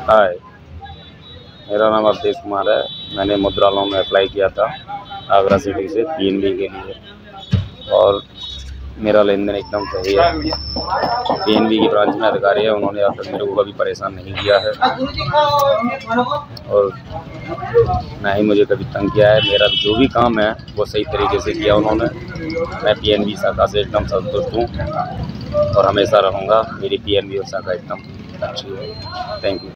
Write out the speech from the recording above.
हाय, मेरा नाम अवधेश कुमार है। मैंने मुद्रा लोन में अप्लाई किया था आगरा सिटी से PNB के लिए, और मेरा लेन देन एकदम सही है। PNB की ब्रांच में अधिकारी है, उन्होंने अब तक मेरे को कभी परेशान नहीं किया है और ना ही मुझे कभी तंग किया है। मेरा जो भी काम है वो सही तरीके से किया उन्होंने। मैं PNB शाखा से एकदम संतुष्ट हूँ और हमेशा रहूँगा। मेरी PNB शाखा एकदम अच्छी है। Thank you.